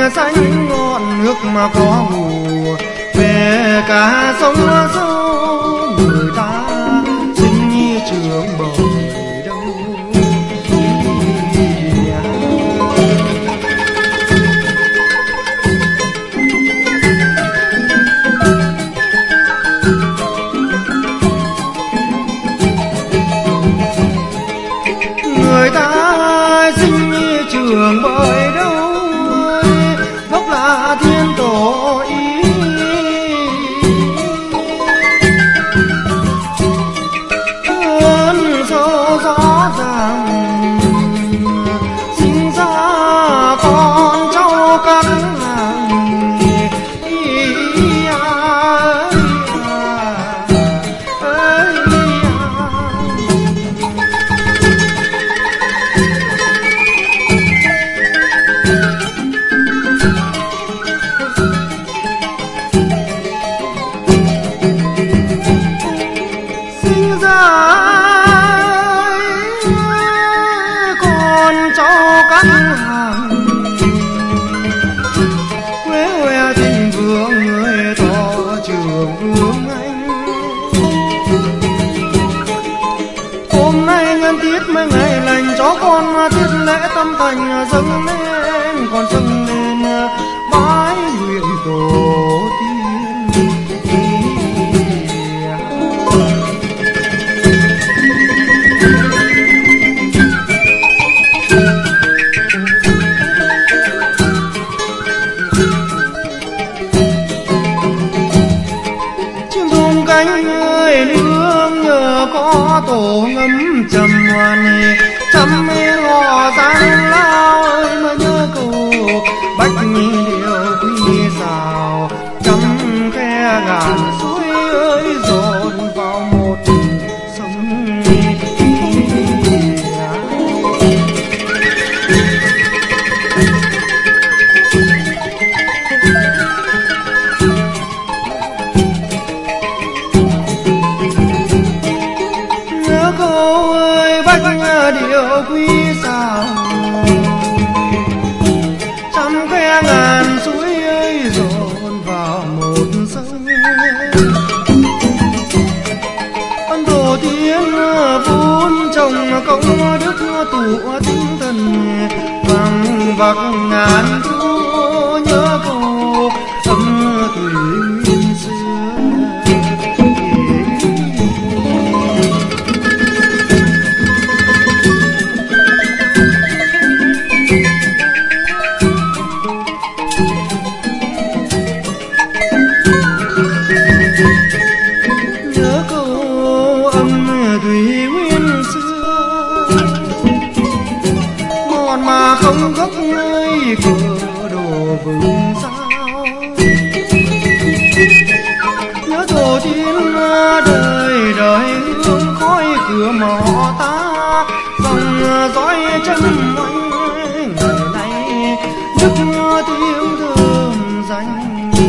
xanh ngọn nước mà có mùa về cả sông sâu người ta sinh như trường bờ đâu. Người ta sinh như trường bơi đâu gốc là thiên tổ ý cơn sâu gió ràng sinh ra con cháu các làng con cháu các hàng quê huệ tình vương người to trường vương anh. Hôm nay nhân tiết mấy ngày lành cho con tiết lễ tâm thành dâng lên còn dâng lên bái nguyện tổ tiên. Cánh người nương nhờ có tổ ngấm trầm hoàn trăm ngò giang lao ơi mà nhớ cầu bách điều quy xào trăm khe ngàn suối ơi dồn vào một sông. Cô ơi bách điều quý sao trăm khe ngàn suối ơi dồn vào một sông. Ân tổ tiên vun trồng công đức tụ tinh thần vàng vặc ngàn thu nhớ cô âm thủy nguyên xưa. Mà không gốc nơi cửa đồ vườn sao nhớ tổ tiên đời đời hương khói cửa mỏ ta dòng dõi chân oanh ngày nay nước tiếng thơm danh.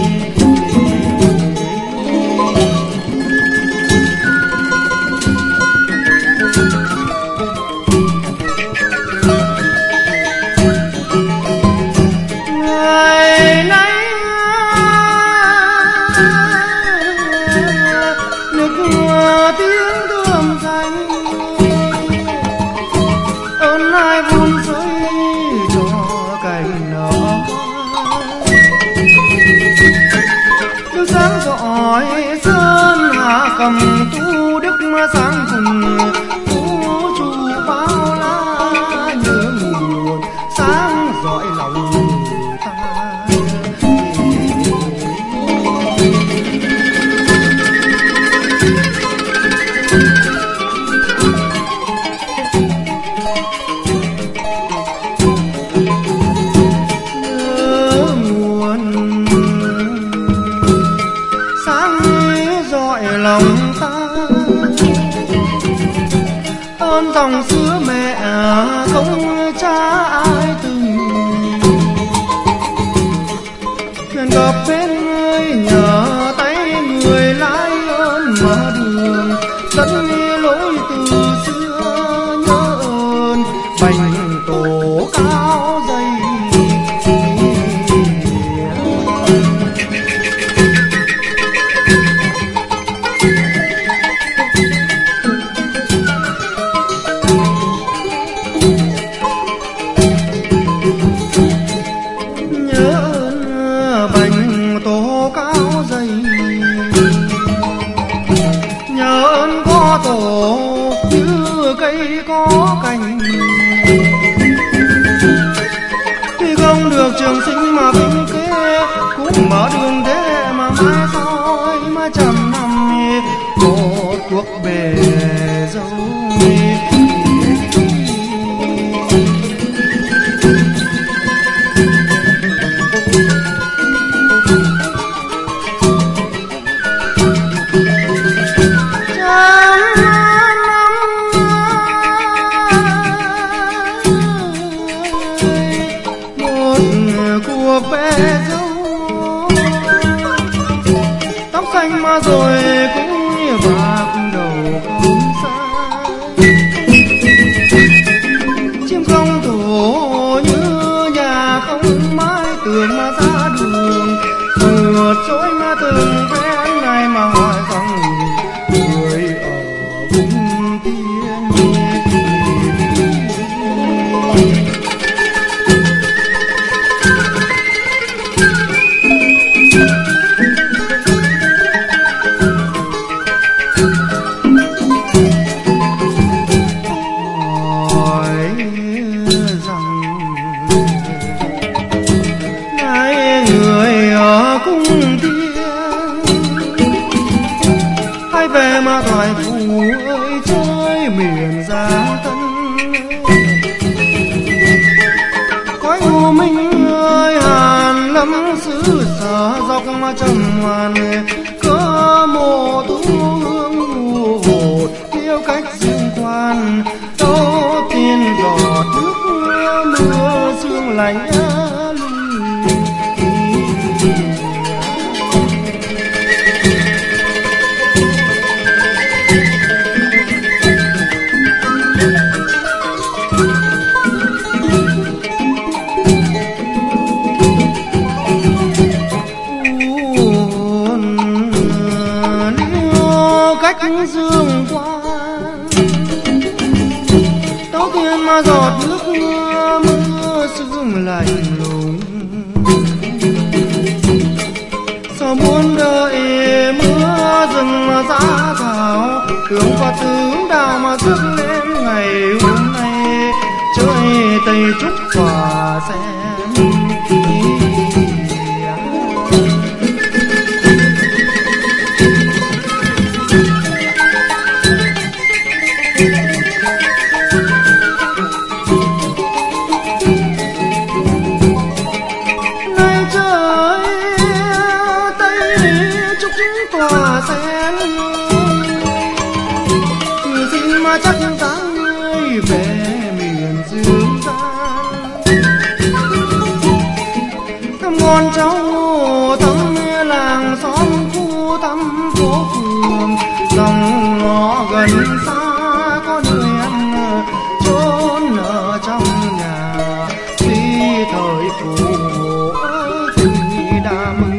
Sáng giỏi sơn hạ cầm tu đức sáng cùng vũ trụ bao la nhớ nguồn sáng giỏi lòng ta. Nhớ nguồn sáng dọi lòng ta ơn dòng xưa mẹ không cha ai từng thuyền gặp bên người nhờ tay người lái ơn mở đường dẫn lối từ xưa nhớ ơn bành tổ cao dày. như cây có cành. Tuy không được trường sinh mà vinh kế, cũng mở đường thế mà mai soi mà trăm năm một cuộc bề dâu. Rồi cũng như bạc đầu không xa, chim không thổ như nhà không mái tường mà ra đường, vượt trôi mà từng phen này mà hỏi rằng người ở vùng thiên mà thoại phù ơi chơi miền Gia Tân. Cõi u minh ơi hàn lâm xứ sở dọc mà trầm hoàn, cơ mộ tú hương mù hồ tiêu cách dương quan, đâu tiên giọt nước mưa sương lạnh dương quan, tấu tiên mà giọt nước mưa sương lạnh lùng. Sao muốn đợi mưa rừng mà giá thảo, tướng và tướng đào mà rước lên ngày hôm nay, chơi tây trúc và xem. Chắc dáng người về miền Dương Gian, thăm con cháu thăm làng xóm khu thăm phố phường, dòng ngõ gần xa có nơi ăn trốn ở trong nhà, tuy thời phù hộ tình đã mừng.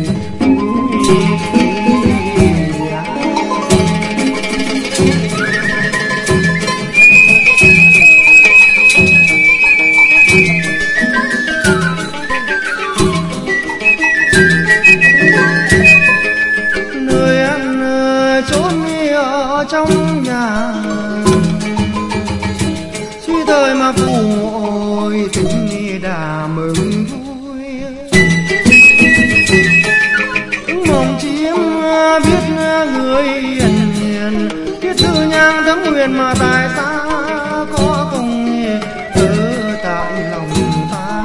Trong nhà suy thời mà phù ôi tình đã mừng vui, mộng chiếm biết người hiền hiền, biết thư nhang thấm huyền mà tại sao có công ở tại lòng ta.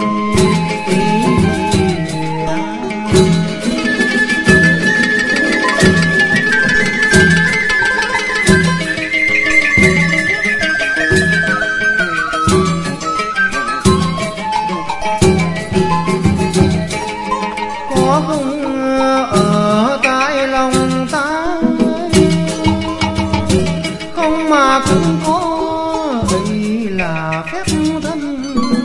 Cũng có đây là phép thân,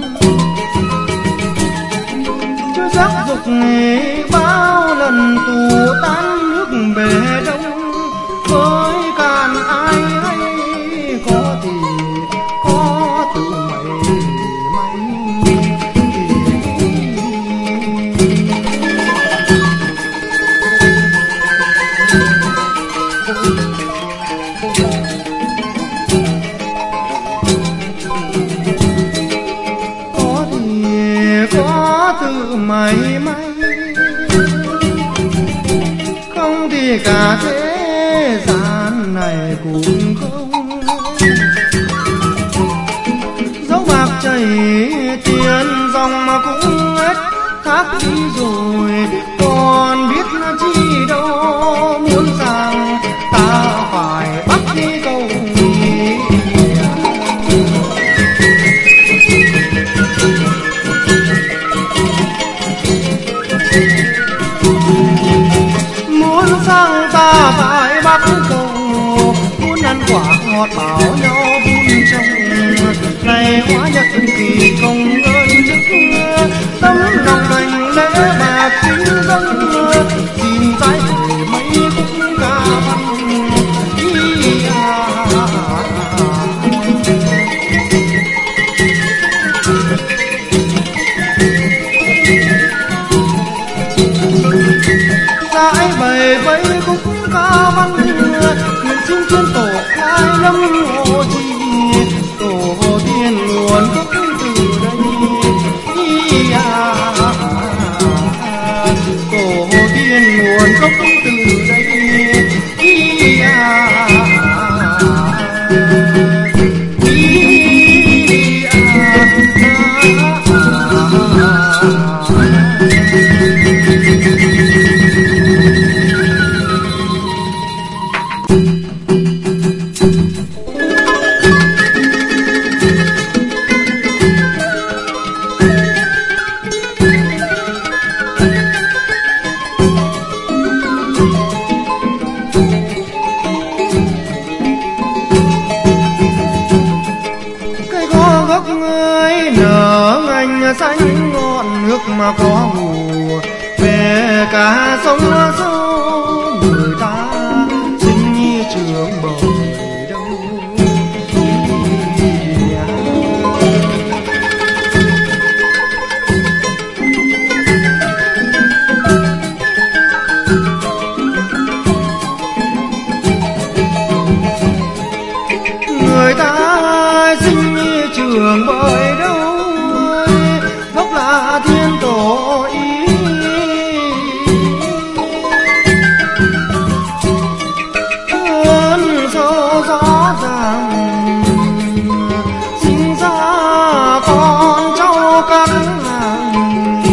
chưa giác dục bao lần tù tan nước bể đông, với càn ai hay có thì có tự mày may. cả thế gian này cũng không dấu bạc chảy tiền dòng mà cũng hết thác đi rồi, còn biết chi đâu muốn rằng ta phải bắt đi câu gì. Muốn sang ta phải bắt câu, muốn ăn quả ngọt bảo nhau vun trồng, này hóa nhật kỳ công ơn đức, tấm lòng thành lễ bạc kính dâng, xin trái về mấy khúc ca văn. Giải bày với khúc ca văn, nguyện xin chuyên tổ khai lâm hộ trì, tổ tiên nguồn gốc từ đây. Tổ tiên nguồn gốc từ đây. Xanh ngọn nước mà có mùa về cả sông sâu, người ta sinh như trường bời đâu. Người ta sinh như trường bời đâu, thiên tổ ý ơn sâu rõ ràng, sinh ra con cháu các làng.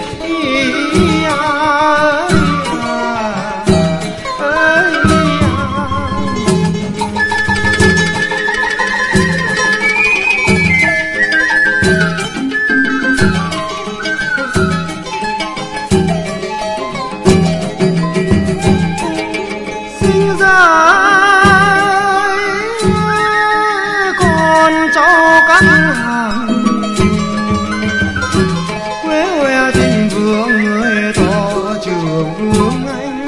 Con cháu các hàng quê huệ tình vương, người to trường vương anh.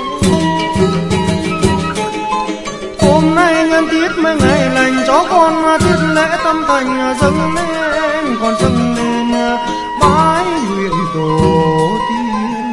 Hôm nay nhân tiết mấy ngày lành cho con tiết lễ tâm thành dâng lên, còn dâng lên bái nguyện tổ tiên.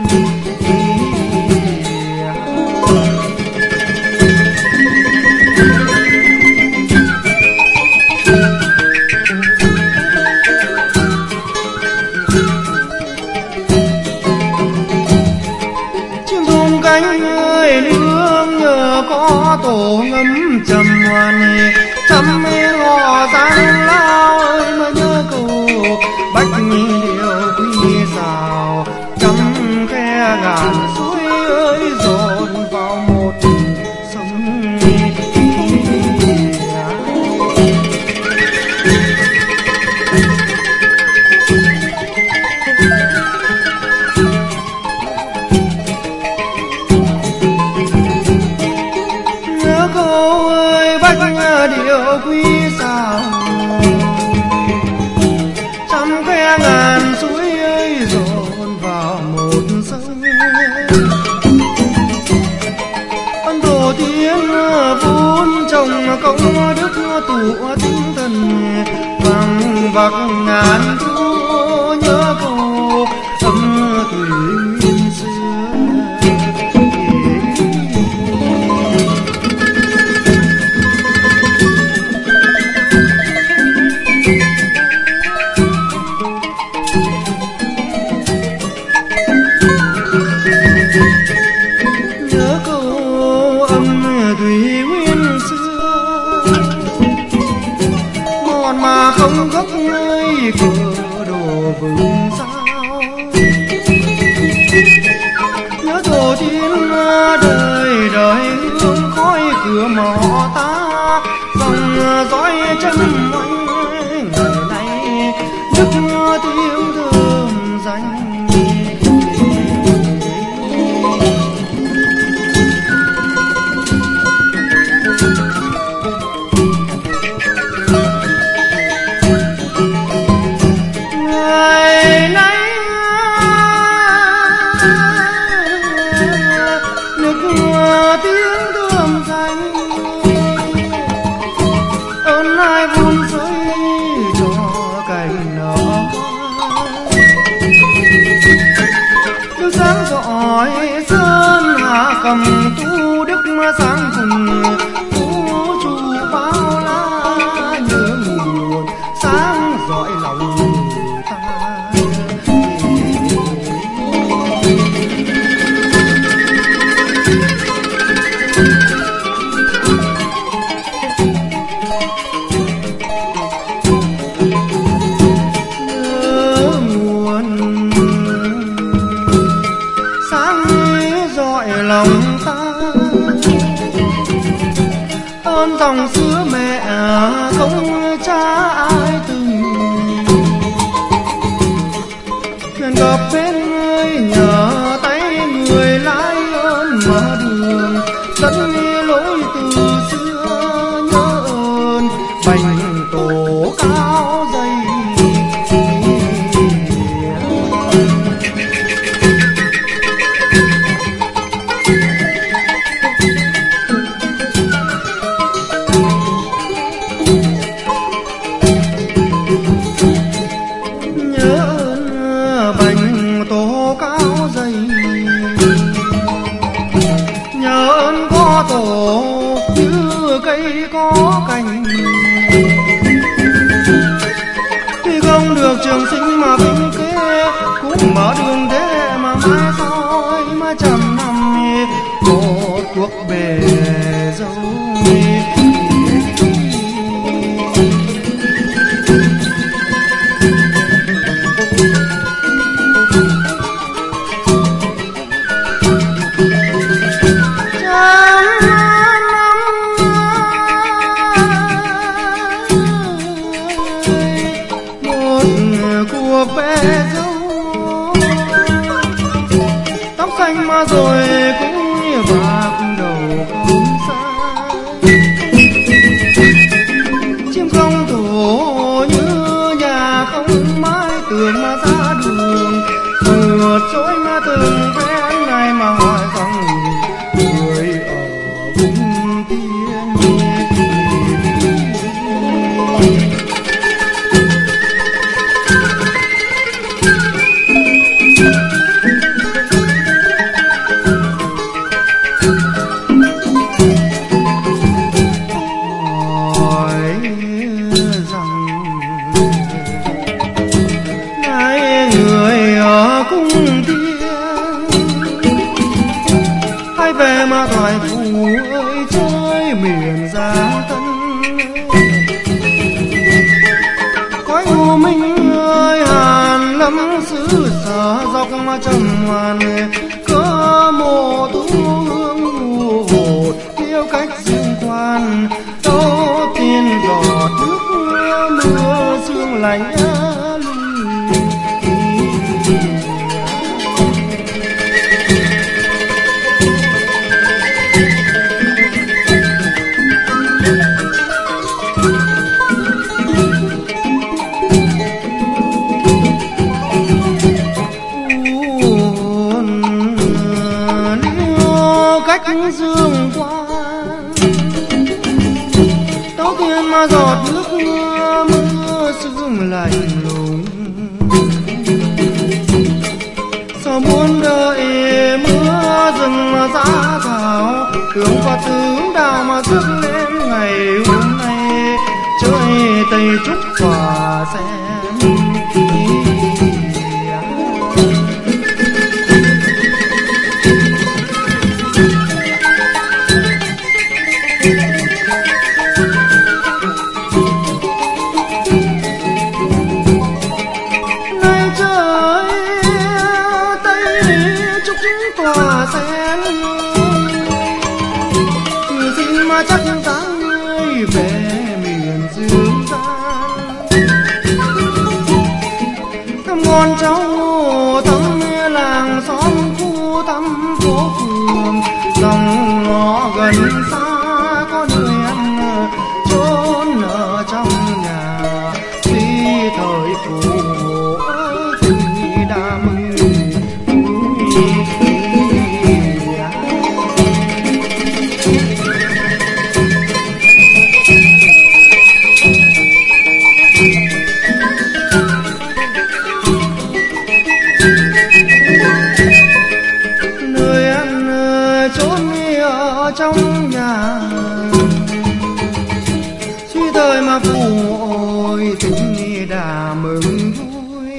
Cánh người nương nhờ có tổ ngấm trầm hoàn, chăm họ giang lao ơi mà nhớ cầu bách điều quy xào, trăm khe ngàn suối ơi dồn vào một sông. Cô ơi bách điều quý sao, trăm khe ngàn suối ấy dồn vào một sông. Ân tổ tiên vun trồng công đức tụ tinh thần, vàng bạc ngàn thu nhớ câu âm thủy nguyên xưa. Nhớ câu mà không gốc ơi cửa đồ vườn sao. Nhớ tổ tiên đời đời hương khói cửa mỏ ta, dòng dõi chân oanh ngày nay đức tiếng thơm danh. Cầm tu đức sáng cùng vũ trụ bao la, nhớ nguồn sáng rọi lòng ta. Nhớ nguồn sáng rọi lòng ta, ơn dòng xưa mẹ không cha ai từng. Thuyền gặp bên người nhờ tay người lái ơn mở đường, dẫn lối từ xưa nhớ ơn bành tổ cao dày. Tổ như cây có cành, tuy không được trường sinh mà vinh kế, cũng mở đường thế mà mai soi mà trăm năm một cuộc bề dâu. Cuộc bé dâu tóc xanh mà rồi cũng như bạc đầu không xa. Chim không thổ như nhà không mái tường mà ra đường, vượt trôi mà từng ven này mà hỏi rằng người ở vùng tiên. Hãy về mà thoại phù ơi chơi miền Gia Tân. Khói u minh ơi hàn lâm xứ sở dọc mà trầm hoàn, cơ mộ tu hương mù hồ tiêu cách dương quan. Đâu tiên giọt nước mưa sương lạnh cách dương quan. Tóc tiên mà giọt nước mưa mưa sương lạnh lùng, sao muốn đợi mưa rừng giá thảo, tướng và tướng đào mà rước lên ngày hôm nay chơi tây trúc và sen. cháu thăm làng xóm khu thăm phố phường, dòng ngõ gần xa có nơi ăn trốn ở trong nhà. Tuy thời phụ thì đã mừng nơi ăn trốn ở trong nhà. Suy thời mà phụ ôi tình đã mừng vui,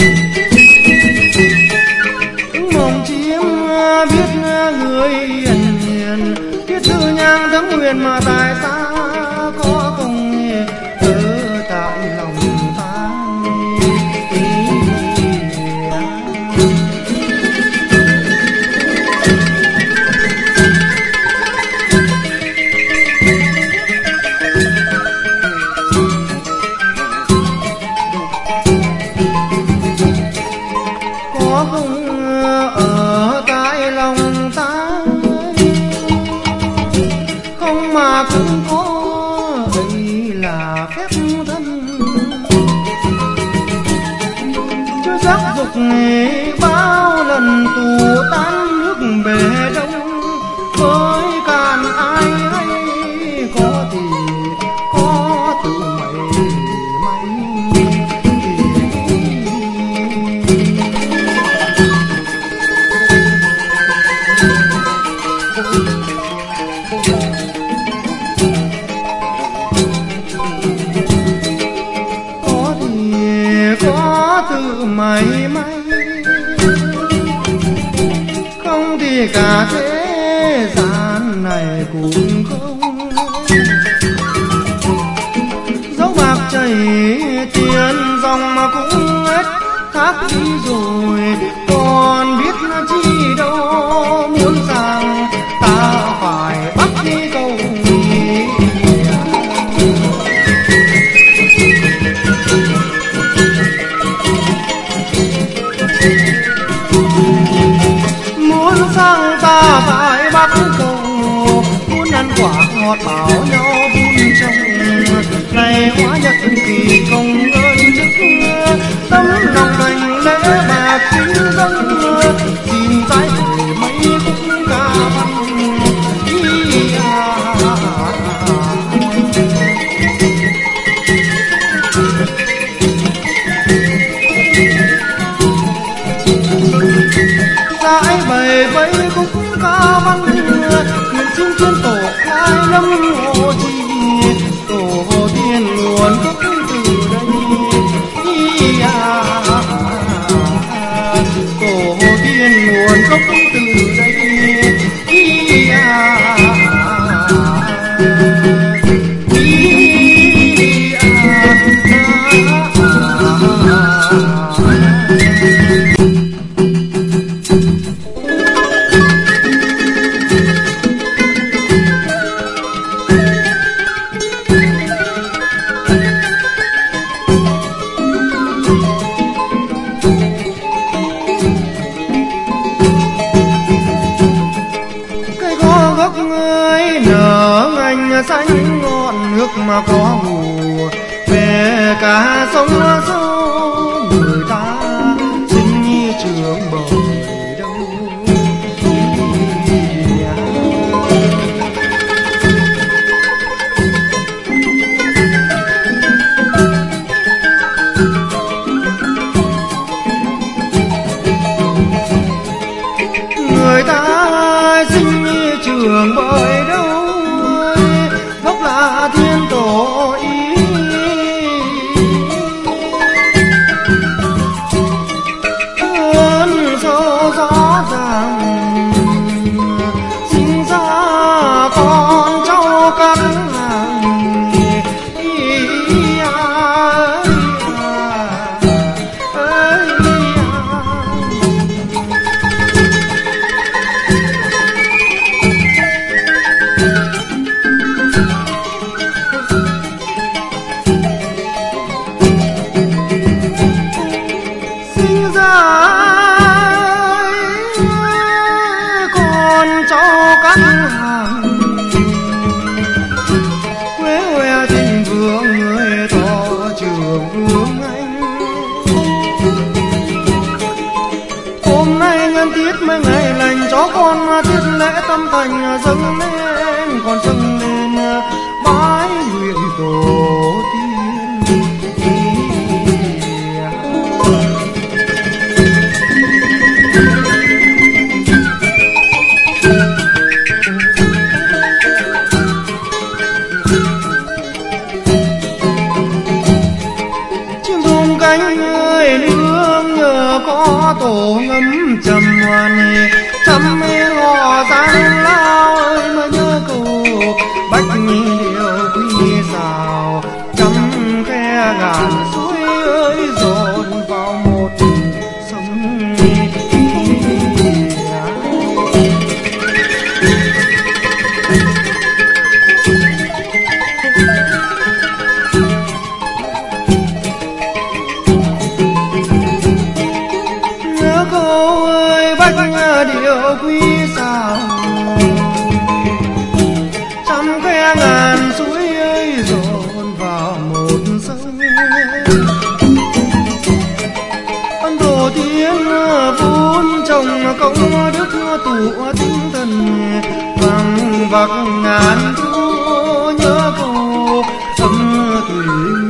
mong chiếm biết người hiền hiền, biết thư nhang thấm nguyện mà tại sao có công ở tại lòng ta. Có không ở tại lòng ta, không mà cũng có đây là phép thân. Chưa giác dục bao lần tù tan nước bể đông, với càn ai hay có thì có tự mày may. Có thì có tự mày may, không thì cả thế gian này cũng không. Dấu bạc chảy tiền dòng mà cũng hết thác đi rồi, còn biết chi đâu muốn rằng ta phải bắt đi câu. Muốn sang ta phải bắt câu, muốn ăn quả ngọt bảo nhau vun trồng. Này hóa nhật kỳ công ơn chức, tấm lòng thành lễ bạc kính dâng. Xin trái về mấy khúc ca văn giải bày với khúc ca văn. Nguyện xin chuyên tổ khai lâm hồ trì, tổ hồ tiên nguồn gốc từ đây. Tổ hồ tiên nguồn gốc từ đây. Xanh ngọn nước mà có mùa về cả sông sâu, người ta xin như trường bời đâu. Người ta xin như trường bời đâu, gốc là thiên tổ ý. thành dâng lên, còn dâng lên bái nguyện tổ tiên. Chim thùng cánh ơi nương nhờ có tổ ngấm trầm ngoan, chăm họ giang lao ơi mà nhớ câu bách điều quy rào, trăm khe ngàn suối ơi dồn vào một sông. Nhớ câu ơi bách điều quy rào, trăm khe ngàn suối ơi dồn vào một sông. Ân tổ tiên vun trồng công đức tụ tinh thần, vàng bạc ngàn thu nhớ câu âm thủy.